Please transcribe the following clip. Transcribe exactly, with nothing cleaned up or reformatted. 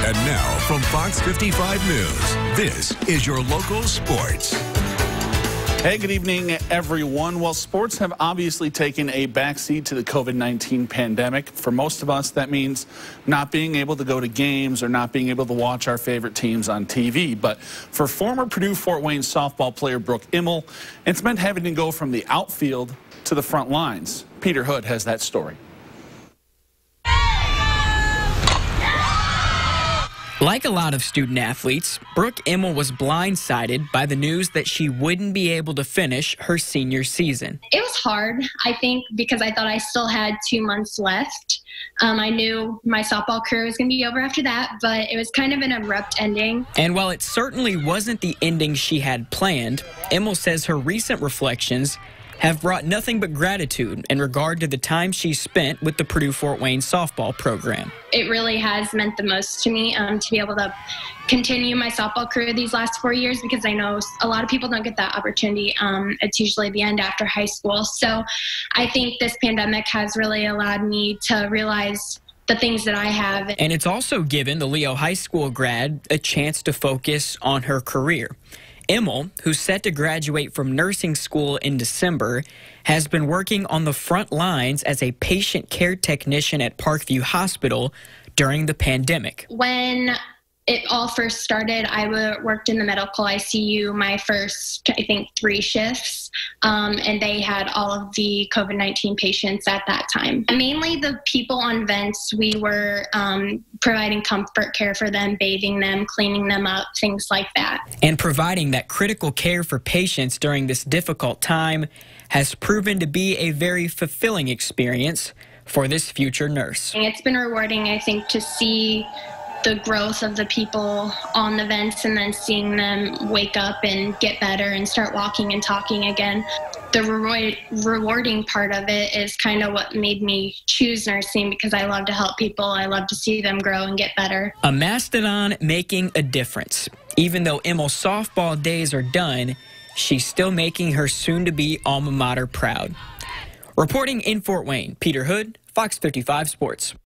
And now from Fox fifty-five News, this is your local sports. Hey, good evening, everyone. Well, sports have obviously taken a backseat to the COVID nineteen pandemic. For most of us, that means not being able to go to games or not being able to watch our favorite teams on T V. But for former Purdue Fort Wayne softball player Brooke Immel, it's meant having to go from the outfield to the front lines. Peter Hood has that story. Like a lot of student athletes, Brooke Immel was blindsided by the news that she wouldn't be able to finish her senior season. It was hard, I think, because I thought I still had two months left. Um, I knew my softball career was going to be over after that, but it was kind of an abrupt ending. And while it certainly wasn't the ending she had planned, Immel says her recent reflections have brought nothing but gratitude in regard to the time she spent with the Purdue Fort Wayne softball program. It really has meant the most to me um, to be able to continue my softball career these last four years because I know a lot of people don't get that opportunity. Um, it's usually the end after high school. So I think this pandemic has really allowed me to realize the things that I have. And it's also given the Leo High School grad a chance to focus on her career. Immel, who's set to graduate from nursing school in December, has been working on the front lines as a patient care technician at Parkview Hospital during the pandemic. When it all first started, I worked in the medical I C U my first, I think, three shifts, um, and they had all of the COVID nineteen patients at that time. Mainly the people on vents, we were um, providing comfort care for them, bathing them, cleaning them up, things like that. And providing that critical care for patients during this difficult time has proven to be a very fulfilling experience for this future nurse. It's been rewarding, I think, to see the growth of the people on the vents and then seeing them wake up and get better and start walking and talking again. The reward, rewarding part of it is kind of what made me choose nursing because I love to help people. I love to see them grow and get better. A mastodon making a difference. Even though Immel's softball days are done, she's still making her soon-to-be alma mater proud. Reporting in Fort Wayne, Peter Hood, Fox fifty-five Sports.